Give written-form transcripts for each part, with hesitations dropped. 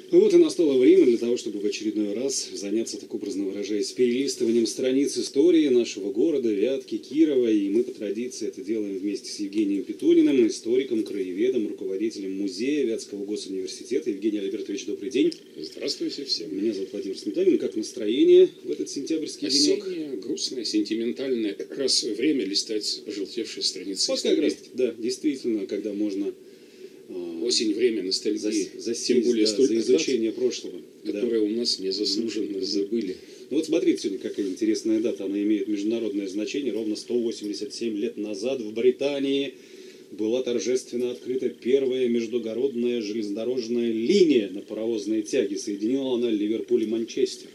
Ну вот и настало время для того, чтобы в очередной раз заняться, так образно выражаясь, перелистыванием страниц истории нашего города, Вятки, Кирова. И мы по традиции это делаем вместе с Евгением Петуниным, историком, краеведом, руководителем музея Вятского госуниверситета. Евгений Альбертович, добрый день. Здравствуйте всем. Меня зовут Владимир Сметанин. Как настроение в этот сентябрьский денек? Осеннее, грустное, сентиментальное. Как раз время листать пожелтевшие страницы вот истории. как раз, да, действительно, когда можно... Осень, время ностальгии, тем более за изучение прошлого, которое у нас незаслуженно забыли. Ну вот смотрите, сегодня какая интересная дата, она имеет международное значение. Ровно 187 лет назад в Британии была торжественно открыта первая междугородная железнодорожная линия на паровозной тяге. Соединила она Ливерпуль и Манчестер.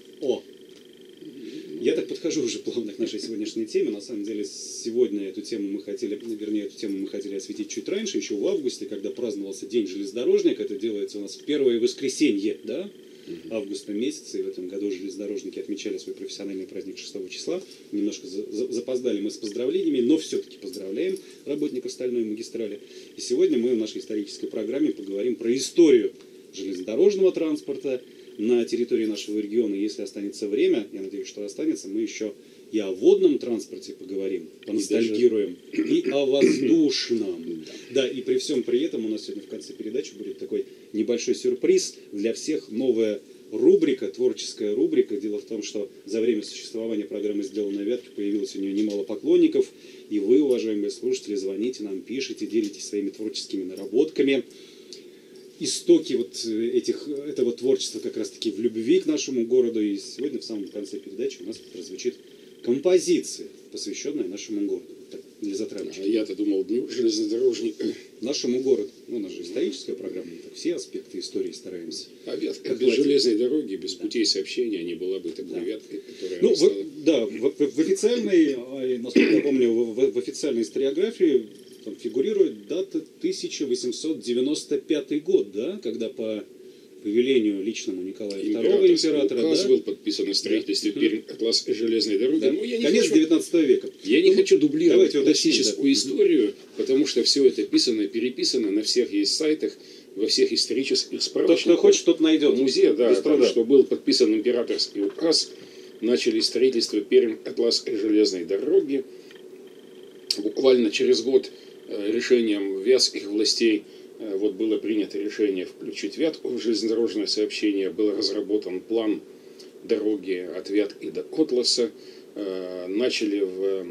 Я так подхожу уже плавно к нашей сегодняшней теме. На самом деле, сегодня эту тему мы хотели осветить чуть раньше, еще в августе, когда праздновался День железнодорожника. Это делается у нас в первое воскресенье, да, августа месяца. И в этом году железнодорожники отмечали свой профессиональный праздник 6 числа. Немножко запоздали мы с поздравлениями, но все-таки поздравляем работников Стальной магистрали. И сегодня мы в нашей исторической программе поговорим про историю железнодорожного транспорта на территории нашего региона. Если останется время, я надеюсь, что останется, мы еще и о водном транспорте поговорим, поностальгируем, и о воздушном. Да, и при всем при этом у нас сегодня в конце передачи будет такой небольшой сюрприз для всех. Новая рубрика, творческая рубрика. Дело в том, что за время существования программы «Сделано на Вятке» появилось у нее немало поклонников, и вы, уважаемые слушатели, звоните нам, пишите, делитесь своими творческими наработками. Истоки этого творчества как раз-таки в любви к нашему городу. И сегодня в самом конце передачи у нас прозвучит композиция, посвященная нашему городу. Так, для затравочки. Я-то думал, Дню железнодорожника. Нашему городу. Ну, у нас же историческая программа, мы так все аспекты истории стараемся. А Вятка без железной дороги, без путей сообщения не была бы такой Вяткой, которая... В официальной, насколько я помню, в официальной историографии там фигурирует дата 1895 год, да, когда по повелению личному Николая II императора указ был подписан о строительстве Пермь-Атлас железной дороги. Да. Конец 19 века. Я не хочу дублировать классическую историю, потому что все это писано и переписано, на всех есть сайтах, во всех исторических справочниках. Тот, кто хочет, тот найдет. Музей, да, там, что был подписан императорский указ, начали строительство Пермь-Атлас железной дороги. Буквально через год решением вятских властей было принято решение включить Вятку в железнодорожное сообщение. Был разработан план дороги от Вятки до Котласа. Начали в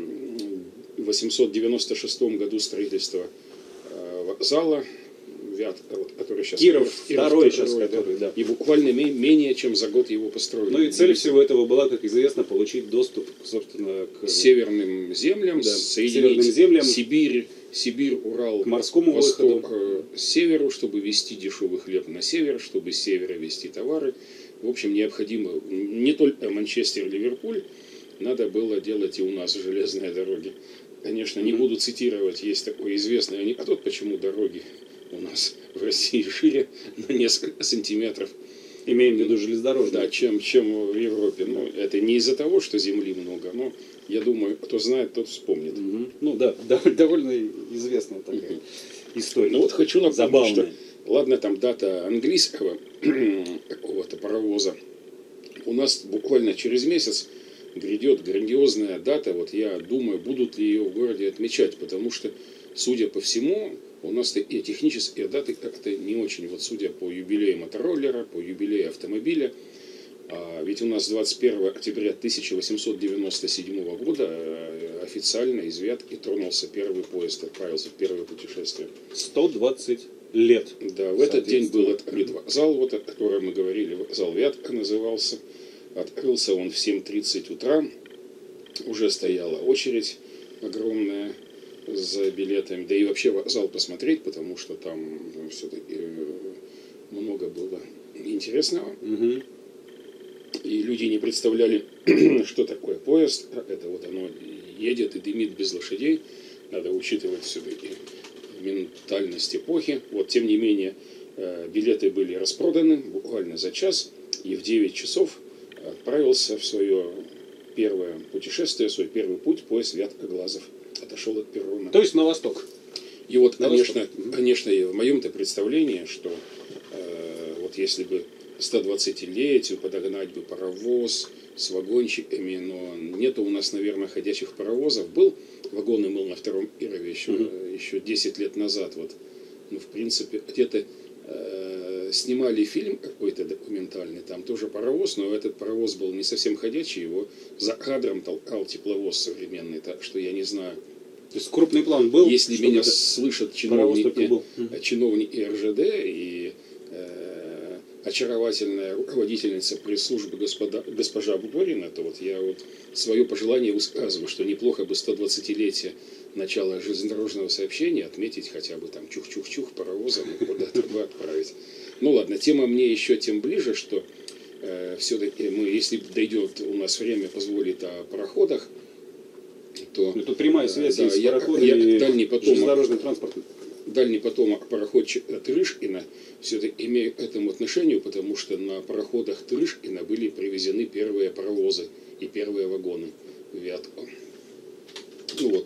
896 году строительство вокзала, который сейчас... Киров второй сейчас, который, да. И буквально менее чем за год его построили. Ну и цель всего этого была, как известно, получить доступ, собственно, к северным землям, соединить Сибирь, Урал, к морскому восток, выходу, северу, чтобы везти дешевый хлеб на север, чтобы с севера везти товары. В общем, необходимо не только Манчестер, Ливерпуль, надо было делать и у нас железные дороги. Конечно, не буду цитировать, есть такой известный анекдот, почему дороги у нас в России шире на несколько сантиметров. Имеем в виду железнодорожные. Да, чем в Европе. Ну, это не из-за того, что земли много, но я думаю, кто знает, тот вспомнит. Ну да, довольно известная такая история. Ну вот хочу напомнить, что, ладно, там дата английского какого-то паровоза. У нас буквально через месяц грядет грандиозная дата. Вот я думаю, будут ли ее в городе отмечать, потому что, судя по всему, у нас и технические даты как-то не очень, вот судя по юбилею мотороллера, по юбилею автомобиля. Ведь у нас 21 октября 1897 года официально из Вятки тронулся первый поезд, отправился в первое путешествие. 120 лет. Да, в этот день был открыт вокзал, вот, о котором мы говорили, вокзал Вятка назывался. Открылся он в 7:30 утра, уже стояла очередь огромная за билетами, да и вообще вокзал посмотреть, потому что там все-таки много было интересного. И люди не представляли, что такое поезд. Это вот оно едет и дымит без лошадей. Надо учитывать все-таки ментальность эпохи. Вот, тем не менее, билеты были распроданы буквально за час. И в 9 часов отправился в свое первое путешествие, свой первый путь поезд Вятка-Глазов. Отошел от перрона. То есть на восток. И вот, конечно, в моем-то представлении, что вот если бы 120-летию подогнать бы паровоз с вагончиками, но нету у нас, наверное, ходячих паровозов. Был вагонный мыл на Втором Ирове еще 10 лет назад. Вот. Ну, в принципе, где-то снимали фильм какой-то документальный, там тоже паровоз, но этот паровоз был не совсем ходячий, его за кадром толкал тепловоз современный, так что я не знаю. То есть крупный план был? Если меня слышат чиновники РЖД и очаровательная руководительница пресс-службы госпожа Буборина, то вот я вот свое пожелание высказываю, что неплохо бы 120-летие начала железнодорожного сообщения отметить хотя бы там чух-чух-чух паровозом и куда-то отправить. Ну ладно, тема мне еще тем ближе, что все-таки мы, если дойдет у нас время, позволит о пароходах, то... Это прямая связь да, с пароходами и железнодорожным транспортом. Дальний потомок пароходчика Трышкина все-таки имею к этому отношение, потому что на пароходах Трышкина были привезены первые паровозы и первые вагоны в Вятку. Ну вот.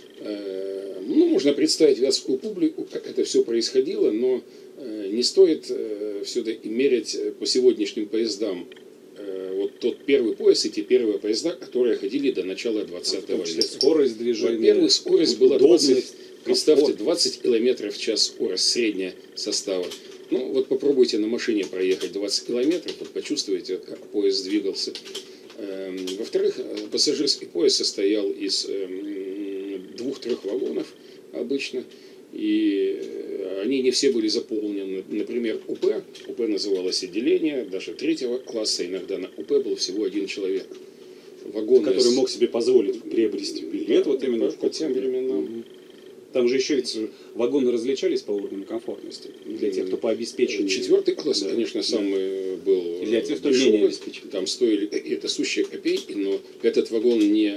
Ну, можно представить вятскую публику, как это все происходило, но не стоит все-таки мерять по сегодняшним поездам вот тот первый поезд и те первые поезда, которые ходили до начала 20 века. Скорость движения. Во-первых, скорость была 20, представьте, 20 км в час скорость средняя состава. Ну, вот попробуйте на машине проехать 20 километров, вот почувствуете, как поезд двигался. Во-вторых, пассажирский поезд состоял из 2-3 вагонов обычно, и они не все были заполнены. Например, УП называлось отделение, даже 3-го класса, иногда на УП был всего 1 человек. Вагоны который мог себе позволить приобрести билет, вот именно по тем временам. Там же еще ведь вагоны различались по уровню комфортности для тех, кто по обеспечению. 4-й класс, да, конечно, самый был для тех, кто менее обеспечен. Там стоили какие-то сущие копейки, но этот вагон не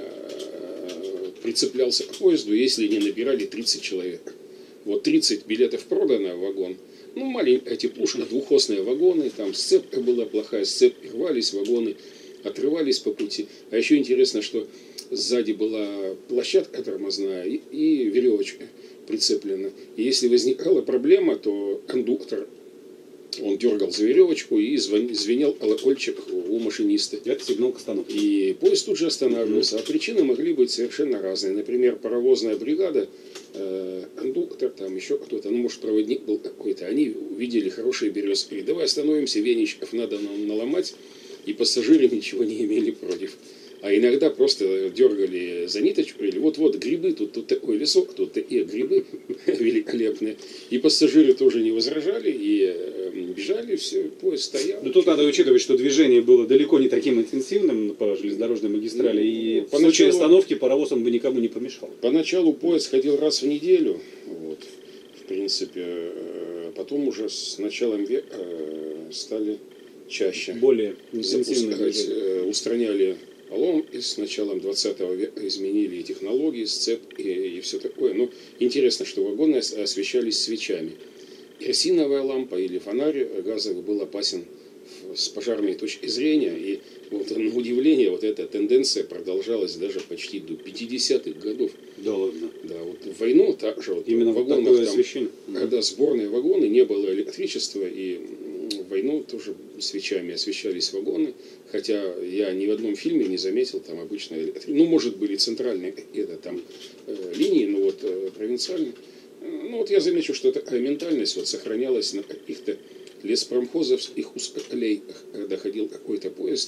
прицеплялся к поезду, если не набирали 30 человек. Вот 30 билетов продано в вагон. Ну, маленькая теплушка, двухосные вагоны, там сцепка была плохая, сцепки рвались, вагоны отрывались по пути. А еще интересно, что сзади была площадка тормозная и веревочка прицеплена. И если возникала проблема, то кондуктор, он дергал за веревочку и звенел колокольчик у машиниста. Это сигнал к остановке. И поезд тут же останавливался. А причины могли быть совершенно разные. Например, паровозная бригада, кондуктор, там еще кто-то, ну, может, проводник был какой-то, они увидели хорошие березки. Говорят, давай остановимся, веничков надо нам наломать. И пассажиры ничего не имели против. А иногда просто дергали за ниточку, или вот-вот грибы, тут такой лесок, тут такие грибы великолепные. И пассажиры тоже не возражали, и бежали, все, поезд стоял. Но тут надо учитывать, что движение было далеко не таким интенсивным по железнодорожной магистрали, и в случае остановки паровоз он бы никому не помешал. Поначалу поезд ходил раз в неделю, вот, в принципе, потом уже с началом века стали чаще. Более интенсивно устраняли поломки, с началом 20 века изменили и технологии, сцепки и все такое. Но интересно, что вагоны освещались свечами. Керосиновая лампа или фонарь газовый был опасен с пожарной точки зрения. И вот, на удивление, вот эта тенденция продолжалась даже почти до 50-х годов. Да ладно. Да, вот в войну также вот именно в вагонах, там, освещение. Когда сборные вагоны, не было электричества, и в войну тоже свечами освещались вагоны. Хотя я ни в одном фильме не заметил там обычно электричество. Ну, может, были центральные какие-то там линии, но вот провинциальные. Ну, вот я замечу, что такая ментальность вот сохранялась на каких-то леспромхозовских узкоколейках, когда ходил какой-то поезд,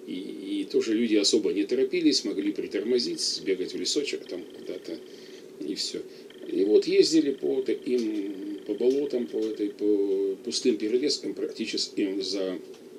и тоже люди особо не торопились, могли притормозить, сбегать в лесочек там куда-то, и все. И вот ездили по таким, по болотам, по пустым перелескам, практически за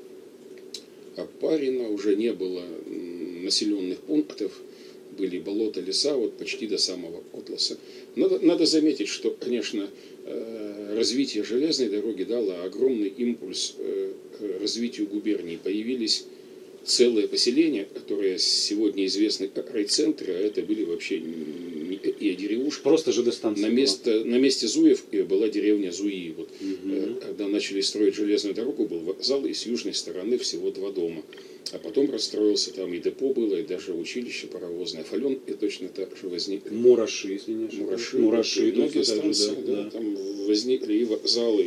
Опарина уже не было населенных пунктов, были болота, леса, вот почти до самого Котласа. Надо заметить, что, конечно, развитие железной дороги дало огромный импульс к развитию губерний. Появились целые поселения, которые сегодня известны как райцентры, а это были вообще никакие деревушки. Просто ЖД-станция. На месте Зуевки была деревня Зуи. Вот, когда начали строить железную дорогу, был вокзал, и с южной стороны всего 2 дома. А потом расстроился, там и депо было, и даже училище паровозное. Фален и точно так же возник. Мураши, если не ошибаюсь. Мураши. Многие станции, да, там возникли и вокзалы, и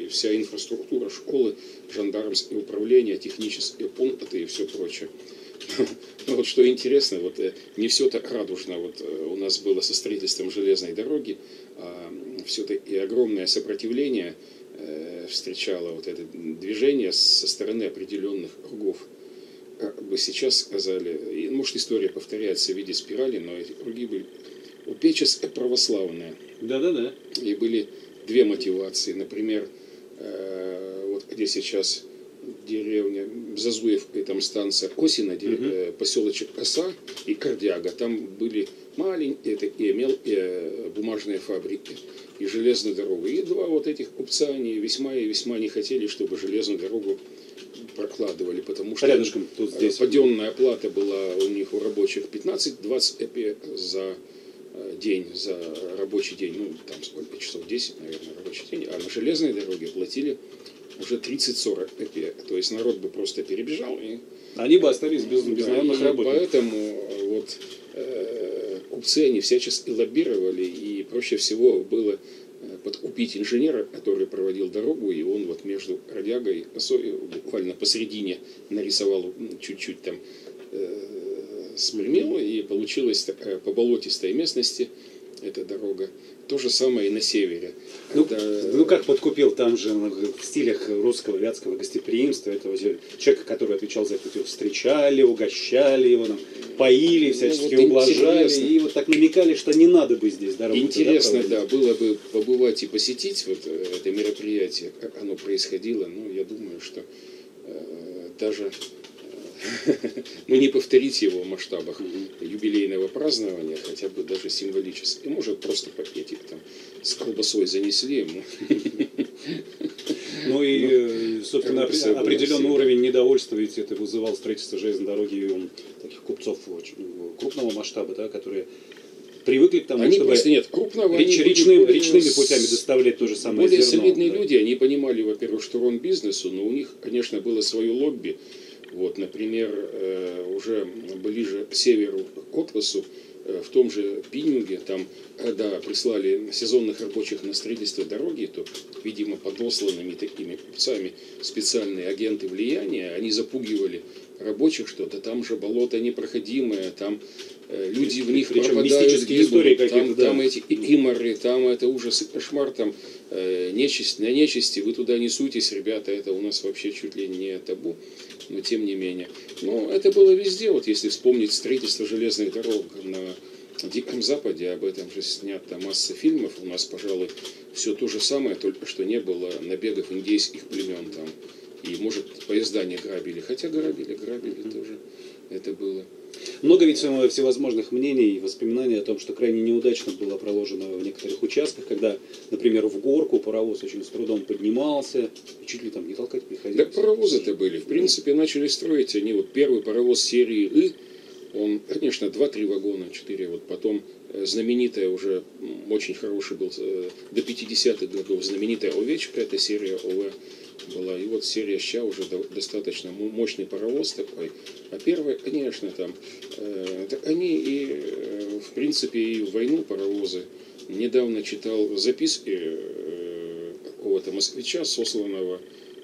и вся инфраструктура, школы, жандармское управление, технические пункты и все прочее. Но вот что интересно, вот не все так радужно вот у нас было со строительством железной дороги, а все-таки огромное сопротивление встречало вот это движение со стороны определенных кругов. Как бы сейчас сказали, и, может, история повторяется в виде спирали, но эти круги были упеческие православные. Да-да-да. И были две мотивации. Например, вот где сейчас деревня Зазуев, и там станция Осина, поселочек Оса и Кордяга. Там были маленькие такие мелкие бумажные фабрики и железную дорогу. И два вот этих купца, они весьма и весьма не хотели, чтобы железную дорогу прокладывали, потому что рядышком, тут здесь подъемная плата была у них у рабочих 15-20 копеек за день, за рабочий день, ну там сколько часов, 10, наверное, рабочий день, а на железной дороге платили уже 30-40 копеек, то есть народ бы просто перебежал и они бы остались без наемных работников. Поэтому вот купцы они всячески лоббировали, и проще всего было подкупить инженера, который проводил дорогу, и он вот между Кордягой и Осой буквально посередине нарисовал чуть-чуть там смельмело, и получилась такая по болотистой местности эта дорога. То же самое и на севере. Ну как подкупил, там же в стилях русского вятского гостеприимства этого человека, который отвечал за это, его встречали, угощали его, там, поили, всячески вот ублажали, интересно. и вот так намекали, что не надо бы здесь дорогу. Интересно, да, было бы побывать и посетить вот это мероприятие, как оно происходило, но я думаю, что даже не повторить его в масштабах юбилейного празднования, хотя бы даже символически. Может, просто пакетик там с колбасой занесли ему. Ну и, собственно, определенный уровень недовольства, ведь это вызывало строительство железной дороги у таких купцов очень крупного масштаба, да, которые привыкли к тому, они чтобы просто нет, крупного речными путями доставлять то же самое более зерно. солидные люди, они понимали, во-первых, что урон бизнесу, но у них, конечно, было свое лобби. Вот, например, уже ближе к северу, к Котласу, в том же Пининге, там, когда прислали сезонных рабочих на строительство дороги, то, видимо, подосланными такими купцами специальные агенты влияния, они запугивали рабочих, что да там же болото непроходимое, там люди в них причем пропадают, мистические истории какие-то, да. там эти иморы, там это ужас и кошмар, там нечисть на нечисти, вы туда не суйтесь, ребята, это у нас вообще чуть ли не табу, но тем не менее. Но это было везде, вот если вспомнить строительство железных дорог на Диком Западе, об этом же снята масса фильмов, у нас, пожалуй, все то же самое, только что не было набегов индейских племен там, и, может, поезда не грабили, хотя грабили тоже, это было. Много ведь всевозможных мнений и воспоминаний о том, что крайне неудачно было проложено в некоторых участках, когда, например, в горку паровоз очень с трудом поднимался, и чуть ли там не толкать приходилось. Да паровозы-то были. В принципе, начали строить они, вот первый паровоз серии «И», он, конечно, 2-3 вагона, 4, вот потом знаменитая уже, очень хороший был, до 50-х годов знаменитая «Овечка», это серия ОВ была, и вот серия «Ща» уже достаточно мощный паровоз такой, а первые, конечно, там, так они и, в принципе, и в войну паровозы. Недавно читал записки какого-то москвича, сосланного,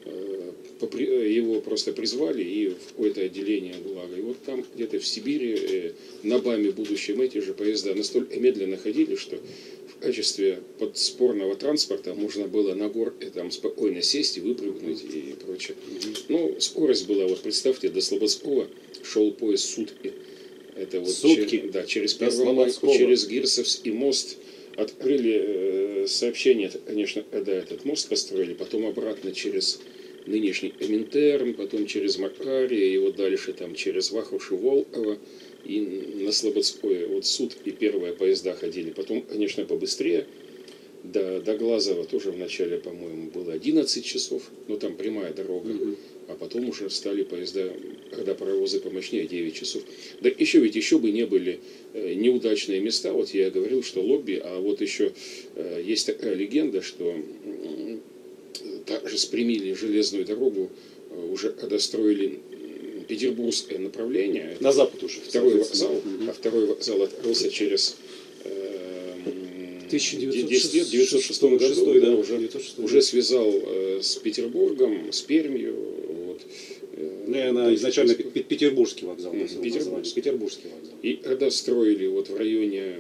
его просто призвали и в какое-то отделение ГУЛАГа. И вот там где-то в Сибири на БАМе будущем эти же поезда настолько медленно ходили, что в качестве подспорного транспорта можно было на горке там спокойно сесть и выпрыгнуть и прочее. Ну, скорость была, вот представьте, до Слободского шел поезд сутки. Это вот сутки? Через Первомайку, через Гирсовский мост открыли сообщение, это, конечно, когда этот мост построили, потом обратно через нынешний Коминтерн, потом через Макария, и вот дальше там через Вахруши, Волково, и на Слободское. Вот сутки первые поезда ходили. Потом, конечно, побыстрее. До Глазова тоже в начале, по-моему, было 11 часов, но там прямая дорога. А потом уже стали поезда, когда паровозы помощнее, 9 часов. Да еще бы не были неудачные места. Вот я говорил, что лобби, а вот еще есть такая легенда, что также спрямили железную дорогу уже когда строили петербургское направление. На запад уже. Второй вокзал, а второй вокзал открылся через 10 лет, в 906 году, да, уже связал с Петербургом, с Пермью. Вот. Наверное, изначально Петербургский вокзал. Петербургский вокзал. И когда строили вот в районе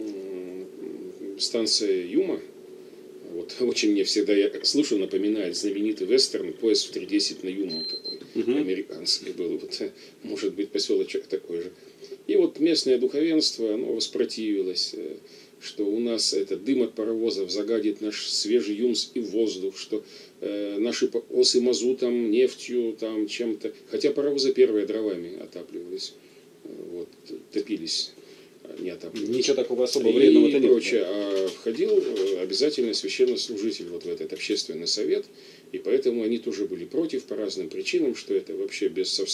станции Юма, вот очень мне всегда, я слушаю, напоминает знаменитый вестерн «Поезд в 3:10 на Юму» такой, американский был. Вот, может быть, поселочек такой же. И вот местное духовенство, оно воспротивилось, что у нас этот дым от паровозов загадит наш свежий Юмс и воздух, что наши осы мазутом, нефтью, там чем-то. Хотя паровозы первые дровами отапливались, вот, топились, не отапливались. Ничего такого особо вредного-то нет. А входил обязательно священнослужитель вот в этот общественный совет, и поэтому они тоже были против по разным причинам, что это вообще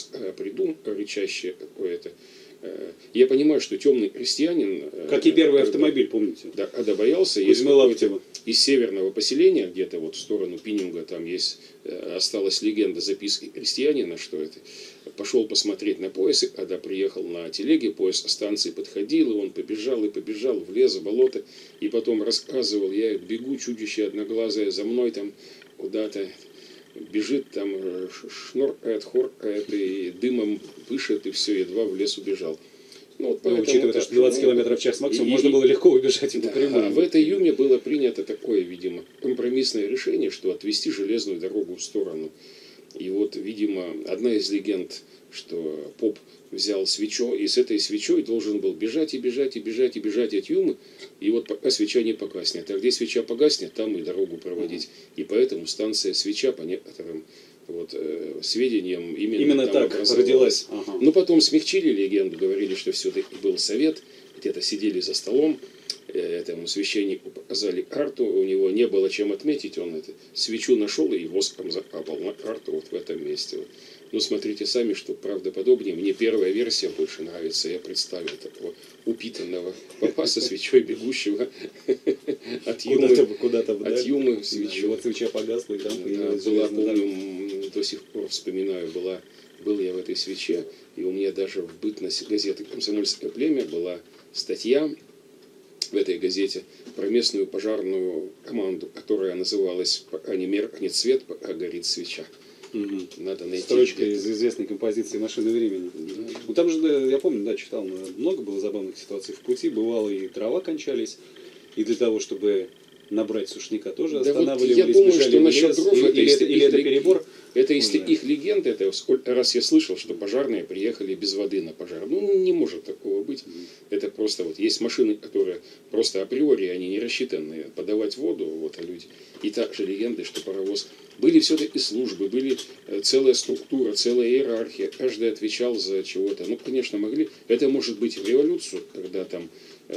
рычащее какое-то. Я понимаю, что темный крестьянин... Как и первый автомобиль, помните? Да, когда боялся, если из северного поселения, где-то вот в сторону Пининга, там есть, осталась легенда, записки крестьянина, что это, пошел посмотреть на поезд, и когда приехал на телеге, поезд со станции подходил, и он побежал в лес, в болото, и потом рассказывал, я бегу, чудище одноглазое, за мной там куда-то бежит, там шноркает, хоркает, и дымом пышет, и все, едва в лес убежал. Ну, вот поэтому, учитывая, что 20 км в час максимум, можно было легко убежать. Да, а в этой Юме было принято такое, видимо, компромиссное решение, что отвести железную дорогу в сторону. И вот, видимо, одна из легенд, что поп взял свечу, и с этой свечой должен был бежать от Юмы, и вот пока свеча не погаснет. А где свеча погаснет, там и дорогу проводить. И поэтому станция свеча, по некоторым вот, сведениям, именно там так родилась. Но потом смягчили легенду, говорили, что все-таки был совет, где-то сидели за столом, этому священнику показали карту, у него не было чем отметить, он эту свечу нашел и воском закапал на карту вот в этом месте. Ну, смотрите сами, что правдоподобнее. Мне первая версия больше нравится. Я представил такого упитанного попа со свечой, бегущего от Юмы в свечу. Вот свеча погасла, и там появилась была, помню, до сих пор вспоминаю, был я в этой свече, и у меня даже в бытность газеты «Комсомольское племя» была статья в этой газете про местную пожарную команду, которая называлась «Пока не меркнет свет, пока горит свеча». Надо найти. Строчка из известной композиции «Машины времени». Да. Ну там же, я помню, да, читал, много было забавных ситуаций в пути. Бывало, и дрова кончались, и для того, чтобы набрать сушняка, тоже останавливались. Вот я думаю, что насчет дров, или это перебор. Это если их легенда, это сколько раз я слышал, что пожарные приехали без воды на пожар. Ну, не может такого быть. Это просто вот есть машины, которые просто априори, они не рассчитаны подавать воду, вот, а люди. И также легенды, что паровоз. Были все-таки службы, были целая структура, целая иерархия. Каждый отвечал за чего-то. Ну, конечно, могли. Это может быть в революцию, когда там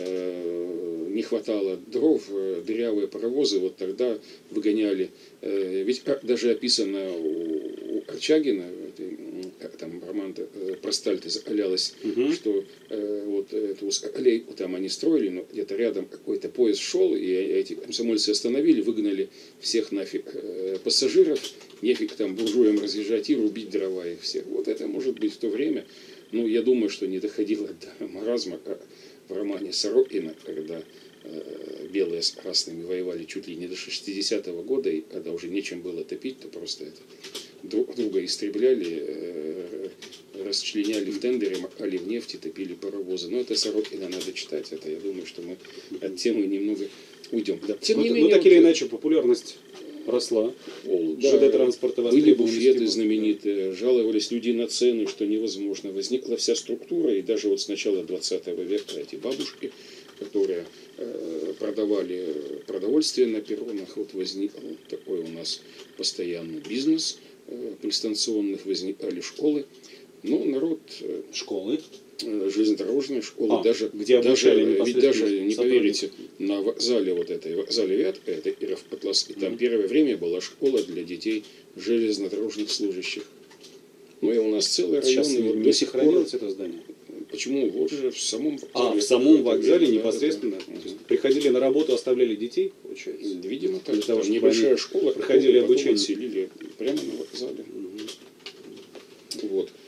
не хватало дров, дырявые паровозы, вот тогда выгоняли. Ведь даже описано у Корчагина, там роман про сталь закалялась, что вот эту аллейку там они строили, но где-то рядом какой-то поезд шел, и эти комсомольцы остановили, выгнали всех нафиг пассажиров, нефиг там буржуям разъезжать и рубить дрова их всех. Вот это может быть в то время. Ну, я думаю, что не доходило до маразма, как в романе Сорокина, когда белые с красными воевали чуть ли не до 60-го года, и когда уже нечем было топить, то просто это друг друга истребляли, расчленяли в тендере, макали в нефть и топили паровозы. Но это Сорокина надо читать. Это, я думаю, что мы от темы немного уйдем. Да. Тем не менее, так или иначе, популярность росла. Да, ЖД-транспорта были буфеты знаменитые, жаловались люди на цены, что невозможно. Возникла вся структура, и даже вот с начала 20 века эти бабушки, которые продавали продовольствие на перронах, вот возник такой у нас постоянный бизнес пристанционных, возникали школы. Но народ... Школы? Железнодорожные школы, даже, где ведь даже не поверите, на вокзале вот этой, вокзале Вятка, это Киров-Котлас, и там первое время была школа для детей железнодорожных служащих. Ну и у нас целый район. Сейчас вот не сохранилось это здание? Почему? Вот же в самом вокзале. В самом вокзале непосредственно? Да. Приходили на работу, оставляли детей, получается? Видимо, так. Для того, чтобы небольшая школа, проходили обучение. Отселили прямо на вокзале. Вот.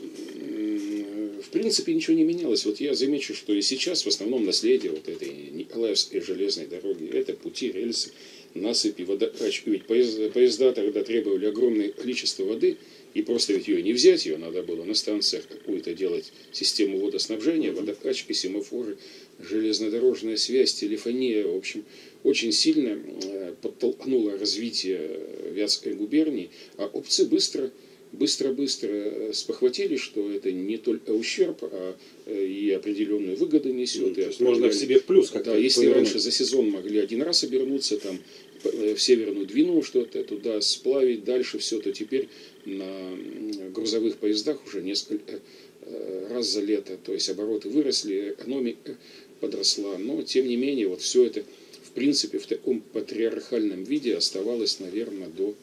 В принципе, ничего не менялось. Вот я замечу, что и сейчас в основном наследие вот этой Николаевской железной дороги. Это пути, рельсы, насыпи, водокачки. Ведь поезда тогда требовали огромное количество воды, и просто ведь ее не взять, ее надо было на станциях какую-то делать систему водоснабжения, водокачки, семафоры, железнодорожная связь, телефония. В общем, очень сильно подтолкнуло развитие Вятской губернии, а опцы быстро спохватили, что это не только ущерб, а и определенную выгоду несет. То есть можно в себе в плюс как-то. Да, если раньше за сезон могли один раз обернуться там в Северную Двину, что-то туда сплавить, дальше все, то теперь на грузовых поездах уже несколько раз за лето. То есть обороты выросли, экономика подросла. Но, тем не менее, вот все это, в принципе, в таком патриархальном виде оставалось, наверное, до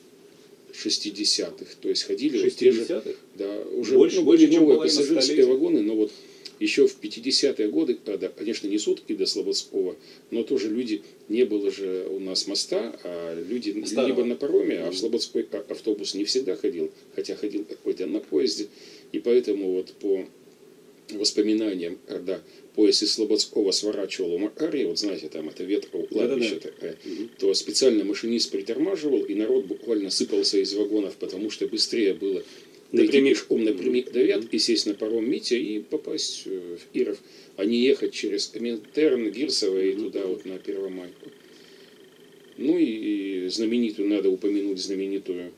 60-х. То есть ходили 60-х? Вот те же, да, уже больше, были чем новые половина пассажирские столетия. вагоны, но вот еще в 50-е годы, да, конечно, не сутки до Слободского, но тоже люди, не было же у нас моста, а люди Старого. либо на пароме, а в Слободской автобус не всегда ходил, хотя ходил какой-то на поезде, и поэтому вот по воспоминаниям, когда поезд из Слободского сворачивал у Макарьи, вот знаете, там это ветка кладбище такая, то специально машинист притормаживал, и народ буквально сыпался из вагонов, потому что быстрее было дойти пешком напрямик до Вятки, сесть на паром Митя и попасть в Иров, а не ехать через Коминтерн, Гирсово и туда вот на Первомайку. Ну и знаменитую, надо упомянуть знаменитую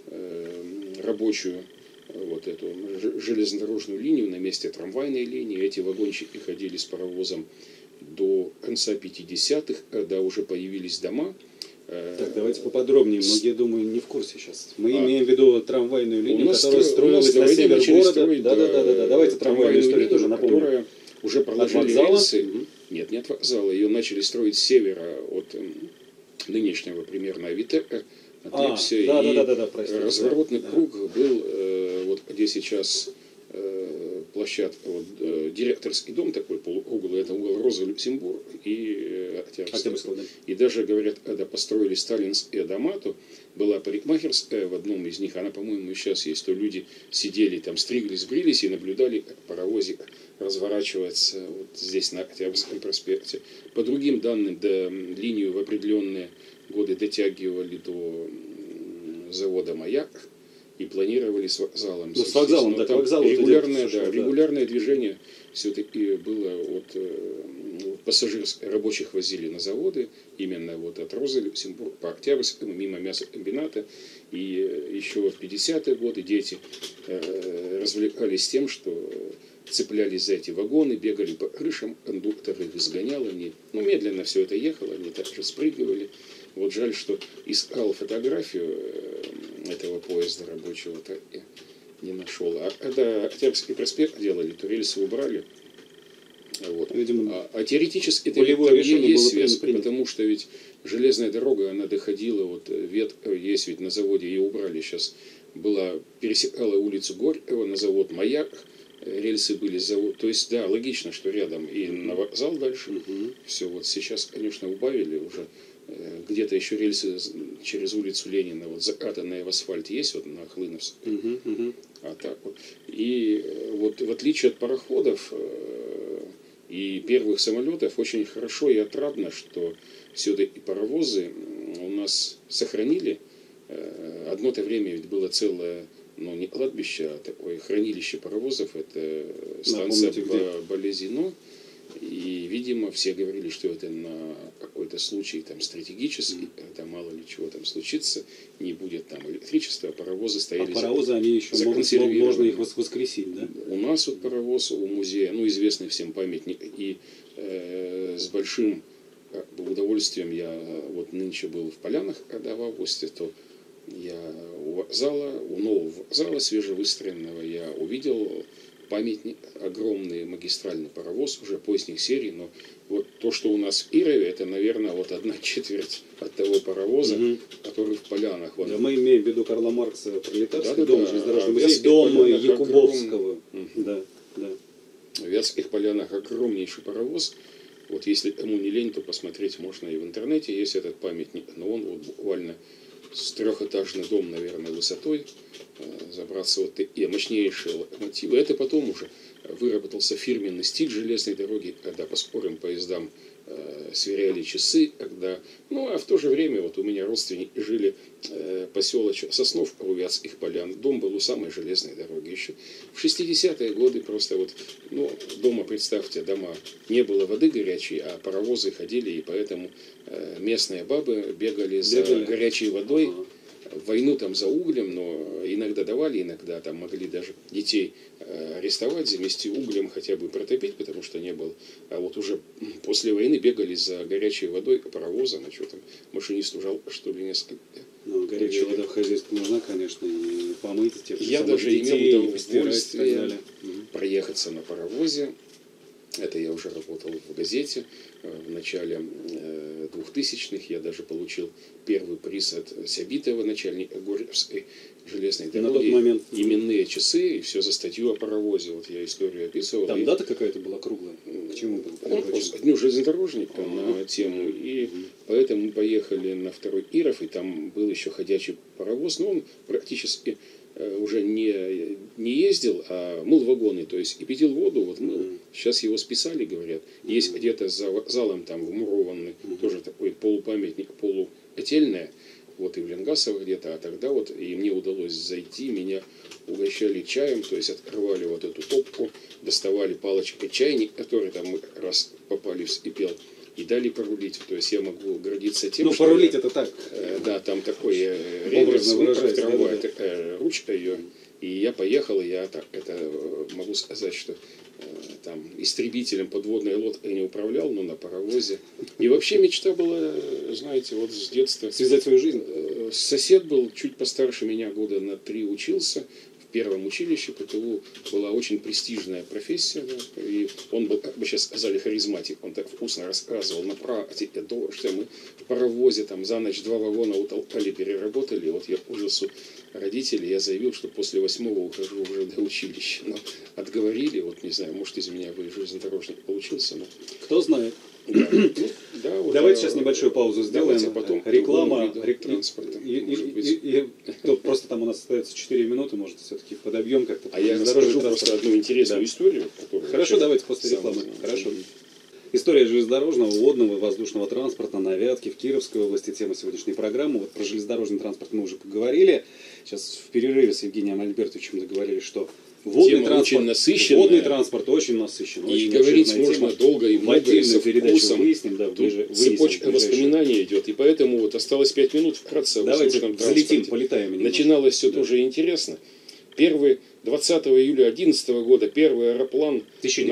рабочую вот эту железнодорожную линию на месте трамвайной линии. Эти вагончики ходили с паровозом до конца 50-х, когда уже появились дома. Так, давайте поподробнее. Многие, думаю, не в курсе сейчас. Мы имеем в виду трамвайную линию, которая строилась строилась на север города. Строить, Да. Давайте трамвайную историю тоже напомним. Которая уже проложили рельсы. Нет, не от вокзала. Ее начали строить с севера от нынешнего примерно Авитека. Разворотный круг был, вот где сейчас площадка, вот, директорский дом такой полукруглый, это угол Роза Люксембург и Октябрьского. И даже, говорят, когда построили сталинские дома, то была парикмахерская в одном из них, она, по-моему, и сейчас есть, то люди сидели там, стриглись, брились и наблюдали, как паровозик разворачивается вот здесь на Октябрьском проспекте. По другим данным, линию в определенные годы дотягивали до завода «Маяк» и планировали с вокзалом. Ну, с вокзалом, но так, вокзал регулярное движение все-таки было от пассажирских, рабочих возили на заводы, именно вот от Розы Люксембург по Октябрьскому, мимо мясокомбината. И еще в 50-е годы дети развлекались тем, что цеплялись за эти вагоны, бегали по крышам, кондуктор их изгонял, они, медленно все это ехало, они также спрыгивали. Вот жаль, что искал фотографию этого поезда рабочего, так и не нашел. А когда Октябрьский проспект делали, то рельсы убрали. Вот. Видимо, теоретически это решение есть было связь, принято. Потому что ведь железная дорога, она доходила, вот есть ведь на заводе, ее убрали сейчас, пересекала улицу Горького на завод «Маяк», рельсы были завод, то есть, да, логично, что рядом и на вокзал дальше, все, вот сейчас, конечно, убавили уже, где-то еще рельсы через улицу Ленина, вот закатанные в асфальт есть, вот на Хлыновской, а так вот, и вот в отличие от пароходов и первых самолетов, очень хорошо и отрадно, что все-таки паровозы у нас сохранили. Одно-то время ведь было целое, не кладбище, а такое хранилище паровозов, это станция Болезино. И, видимо, все говорили, что это на какой-то случай там стратегический, когда мало ли чего там случится, не будет там электричества, а паровозы стояли. А паровозы, они еще можно их воскресить, да? У нас вот паровоз у музея, известный всем памятник, и с большим удовольствием я вот нынче был в Полянах, когда в августе, то я у нового вокзала свежевыстроенного я увидел памятник, огромный магистральный паровоз, уже поздних серий, но вот то, что у нас в Ирове, это, наверное, вот 1/4 от того паровоза, который в Полянах. Да, мы имеем в виду Карла Маркса, Пролетарский дом, железнодорожный музей, дом Якубовского. Да. В Вятских Полянах огромнейший паровоз. Вот если кому не лень, то посмотреть можно и в интернете, есть этот памятник, но он вот буквально с трехэтажный дом, наверное, высотой, забраться вот и мощнейшие локомотивы. Это потом уже выработался фирменный стиль железной дороги, когда по скорым поездам сверяли часы, когда... Ну, а в то же время вот у меня родственники жили поселочек Соснов у Вятских полян. Дом был у самой железной дороги еще. В 60-е годы просто вот, ну, дома, представьте, дома, не было воды горячей, а паровозы ходили, и поэтому местные бабы бегали за горячей водой. Ага. Войну там за углем, но иногда давали, иногда там могли даже детей арестовать, замести углем, хотя бы протопить, потому что не было. А вот уже после войны бегали за горячей водой паровозом, а что там, машинисту жалко, что ли, несколько. Ну, горячая вода в хозяйстве нужна, конечно, и помыть тех же Я самых даже детей, имел и постирать и так удовольствие далее. проехаться на паровозе. Это я уже работал в газете. В начале 2000-х я даже получил первый приз от Сябитова, начальника Горьковской железной дороги. На тот момент именные часы, и все за статью о паровозе. Вот я историю описывал. там дата какая-то была круглая? К чему был приурочен? К Дню железнодорожника на тему. И поэтому мы поехали на второй Иров, и там был еще ходячий паровоз, но он практически уже не ездил, а мыл вагоны, то есть кипятил воду, вот мыл. Сейчас его списали, говорят. Есть где-то за залом там вмурованный, тоже такой полупамятник, полукотельная, вот и в Ленгасово где-то, а тогда вот и мне удалось зайти, меня угощали чаем, то есть открывали вот эту топку, доставали палочкой чайник, который там мы как раз попали, вскипел, и дали порулить. То есть я могу гордиться тем, Ну, что... порулить это так. Да, там такой Образно реверс, выражаясь, трамвай, да. такая ручка ее. И я поехал, и я так, это могу сказать, что там истребителем подводной лодкой не управлял, но на паровозе. И вообще мечта была, знаете, вот с детства. Связать свою жизнь. Сосед был чуть постарше меня, года на 3 учился. В первом училище ПТУ была очень престижная профессия, да, и он был, как бы сейчас сказали, харизматик, он так вкусно рассказывал на практике, то, что мы в паровозе там за ночь 2 вагона утолкали, переработали, вот я к ужасу родителей, я заявил, что после 8-го ухожу уже до училища, но отговорили, вот не знаю, может из меня бы железнодорожник получился, но... Кто знает. Да. Да, вот, Давайте сейчас небольшую паузу сделаем. Давайте, а потом реклама. Транспорта. И тут просто там у нас остается 4 минуты, может, все-таки подобьем как-то. А я расскажу просто одну интересную историю. Хорошо, давайте после рекламы. Хорошо. История железнодорожного, водного и воздушного транспорта на Вятке в Кировской области. Тема сегодняшней программы. Вот про железнодорожный транспорт мы уже поговорили. Сейчас в перерыве с Евгением Альбертовичем договорились, что водный транспорт очень насыщен. И говорить можно долго и много, и со вкусом. Выясним, да, цепочка воспоминаний идет. И поэтому вот осталось 5 минут вкратце. Давайте взлетим, полетаем. Начиналось все тоже интересно. 20 июля 2011 года первый аэроплан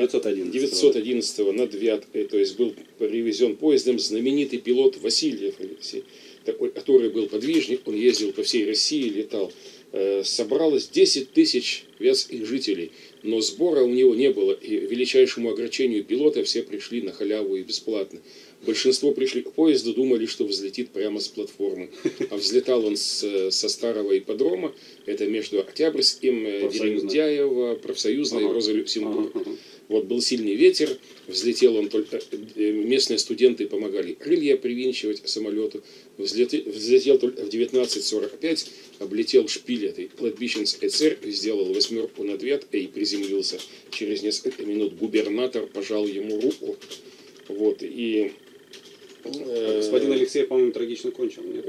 1911 над Вяткой, то есть был привезен поездом знаменитый пилот Васильев, такой, который был подвижник, он ездил по всей России, летал. Собралось 10 тысяч вятских жителей, но сбора у него не было, и величайшему огорчению пилота все пришли на халяву и бесплатно. Большинство пришли к поезду, думали, что взлетит прямо с платформы. А взлетал он со старого ипподрома, это между Октябрьским, Дерендяево, Профсоюзной и Роза-Люксембург. Вот был сильный ветер, взлетел он только, местные студенты помогали крылья привинчивать самолету, взлетел только в 19:45, облетел шпиль этой кладбищенской церкви, сделал 8 над Вяткой и приземлился. Через несколько минут губернатор пожал ему руку. Вот, и... Господин Алексей, по-моему, трагично кончил. Нет?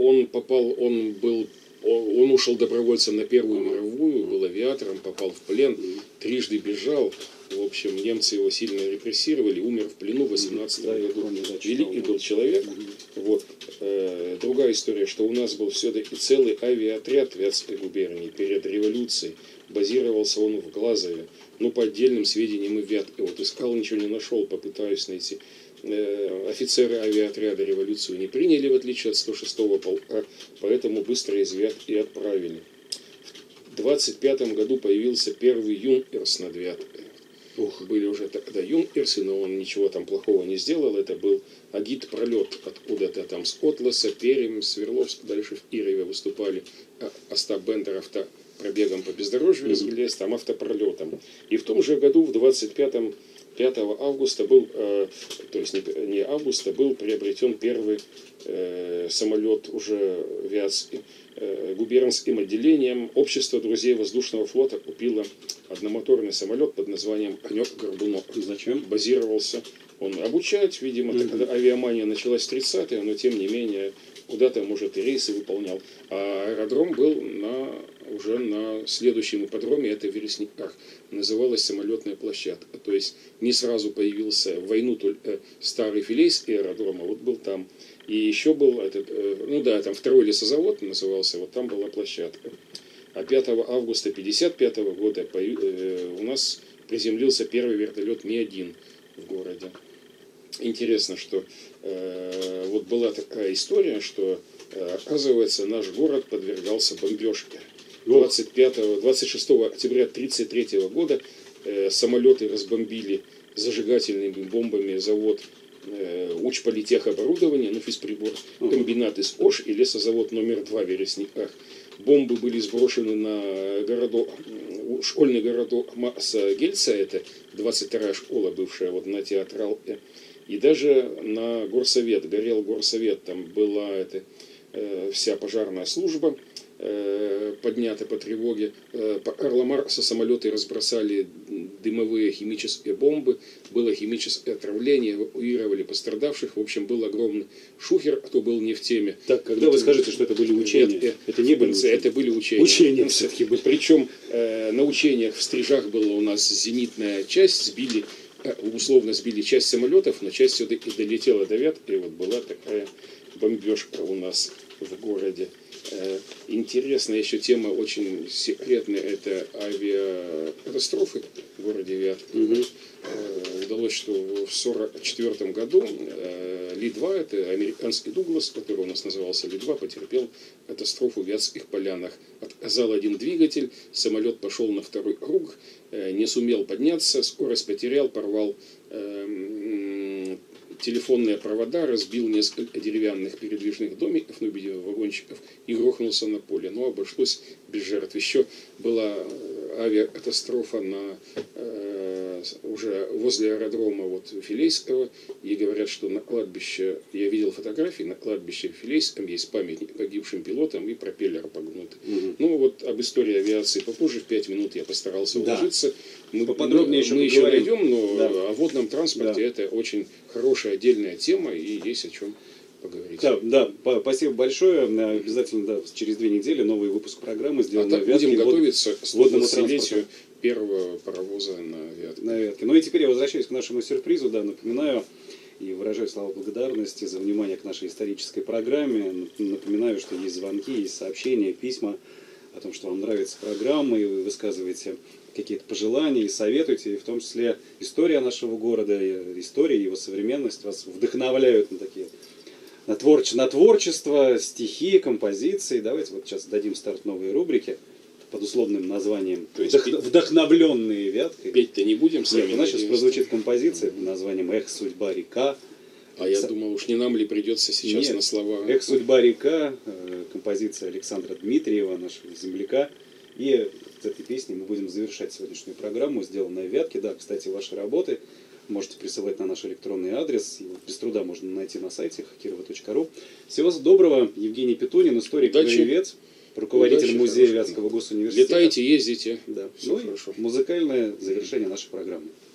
Он ушел добровольцем на Первую мировую, был авиатором, попал в плен, трижды бежал. В общем, немцы его сильно репрессировали, умер в плену в 18 году. Великий был человек. Вот. Другая история, что у нас был все-таки целый авиаотряд Вятской губернии перед революцией. Базировался он в Глазове. Но по отдельным сведениям и Вятке. Вот искал, ничего не нашел, попытаюсь найти. Офицеры авиаотряда революцию не приняли, в отличие от 106-го полка, поэтому быстро из Вятки отправили. В 25 году появился первый Юнкерс над Вяткой. Были уже тогда Юнкерсы, но он ничего там плохого не сделал. Это был агит-пролет откуда-то там с Котласа, Пермь, Свердловск, дальше в Кирове выступали. Остап Бендер пробегом по бездорожью разгулясь, там автопролетом. И в том же году, в 25-м, 5 августа был, то есть не августа, был приобретен первый самолет уже Вятским губернским отделением. Общество друзей воздушного флота купило одномоторный самолет под названием «Конек-горбунок». Зачем? Базировался он обучать, видимо, тогда авиамания началась в 30-е, но тем не менее куда-то, может, и рейсы выполнял. А аэродром был уже на следующем ипподроме, это в Вересниках, называлась самолетная площадка. То есть не сразу появился в войну старый Филейский аэродром, а вот был там. И еще был, там второй лесозавод назывался, вот там была площадка. А 5 августа 1955 года у нас приземлился первый вертолет Ми-1 в городе. Интересно, что вот была такая история, что, оказывается, наш город подвергался бомбежке. 26 октября 1933 года самолеты разбомбили зажигательными бомбами завод Учполитехоборудование, физприбор, комбинат из ОШ и лесозавод номер 2 в Вересниках. Бомбы были сброшены на школьный городок Маса Гельца, это 22-я школа бывшая, вот на Театралке, и даже на горсовет, горел горсовет, там была вся пожарная служба, поднята по тревоге. По Карла Маркса самолеты разбросали дымовые химические бомбы, было химическое отравление, эвакуировали пострадавших. В общем, был огромный шухер, кто был не в теме. Так, когда вы скажете, что это были учения? Это не были учения. Это были учения. Учения все-таки были. Причем на учениях в Стрижах была у нас зенитная часть, условно сбили часть самолетов, но часть все-таки долетела до Вятки, и вот была такая бомбежка у нас в городе. Интересная еще тема, очень секретная, это авиакатастрофы в городе Вятка. Удалось, что в 1944 году Ли-2, это американский Дуглас, который у нас назывался Ли-2, потерпел катастрофу в Вятских полянах. Отказал один двигатель, самолет пошел на второй круг, не сумел подняться, скорость потерял, порвал телефонные провода, разбил несколько деревянных передвижных домиков, вагончиков, и грохнулся на поле. Но обошлось без жертв. Еще была авиакатастрофа уже возле аэродрома Филейского, и говорят, что на кладбище, я видел фотографии, на кладбище в Филейском есть памятник погибшим пилотам и пропеллер погнут. Об истории авиации попозже, в 5 минут я постарался уложиться. Мы еще найдем, но о водном транспорте это очень хорошая отдельная тема, и есть о чем поговорить. Да, спасибо большое. Обязательно через 2 недели новый выпуск программы сделан. Будем готовиться к 120-летию первого паровоза на Вятке. Ну и теперь я возвращаюсь к нашему сюрпризу. Напоминаю и выражаю слова благодарности за внимание к нашей исторической программе. Напоминаю, что есть звонки, есть сообщения, письма о том, что вам нравится программа, и вы высказываете какие-то пожелания и советуете, и в том числе история нашего города, история, его современность вас вдохновляют на творчество, стихи, композиции. Давайте сейчас дадим старт новой рубрике под условным названием «Вдохновленные Вяткой». Петь-то не будем с вами? Нет, у нас сейчас прозвучит композиция под названием «Эх, судьба, река». А я думал, уж не нам ли придется сейчас на слова. «Эх, судьба, река», композиция Александра Дмитриева, нашего земляка. И с этой песней мы будем завершать сегодняшнюю программу, сделанную в Вятке. Да, кстати, ваши работы можете присылать на наш электронный адрес. Его без труда можно найти на сайте хакирова.ру. Всего доброго. Евгений Петунин, историк, краевед, руководитель музея Вятского госуниверситета. Летайте, ездите. Да. Все хорошо. Музыкальное завершение нашей программы.